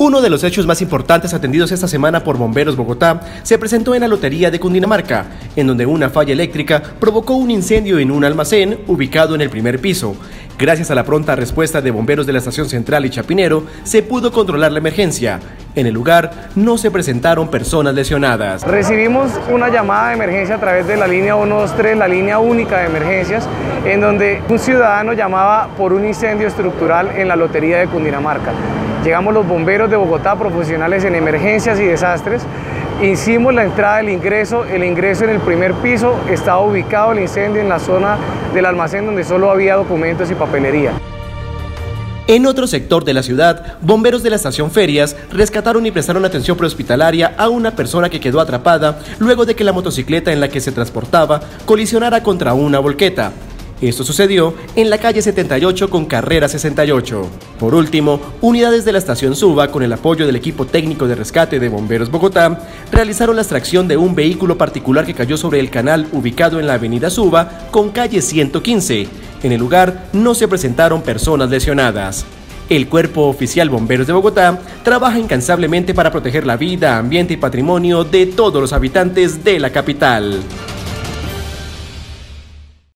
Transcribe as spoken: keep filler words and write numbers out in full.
Uno de los hechos más importantes atendidos esta semana por Bomberos Bogotá se presentó en la Lotería de Cundinamarca, en donde una falla eléctrica provocó un incendio en un almacén ubicado en el primer piso. Gracias a la pronta respuesta de bomberos de la Estación Central y Chapinero, se pudo controlar la emergencia. En el lugar no se presentaron personas lesionadas. Recibimos una llamada de emergencia a través de la línea uno dos tres, la línea única de emergencias, en donde un ciudadano llamaba por un incendio estructural en la Lotería de Cundinamarca. Llegamos los bomberos de Bogotá, profesionales en emergencias y desastres. Hicimos la entrada del ingreso, el ingreso en el primer piso, estaba ubicado el incendio en la zona del almacén donde solo había documentos y papelería. En otro sector de la ciudad, bomberos de la estación Ferias rescataron y prestaron atención prehospitalaria a una persona que quedó atrapada luego de que la motocicleta en la que se transportaba colisionara contra una volqueta. Esto sucedió en la calle setenta y ocho con carrera sesenta y ocho. Por último, unidades de la estación Suba, con el apoyo del equipo técnico de rescate de Bomberos Bogotá, realizaron la extracción de un vehículo particular que cayó sobre el canal ubicado en la avenida Suba con calle ciento quince. En el lugar no se presentaron personas lesionadas. El Cuerpo Oficial Bomberos de Bogotá trabaja incansablemente para proteger la vida, ambiente y patrimonio de todos los habitantes de la capital.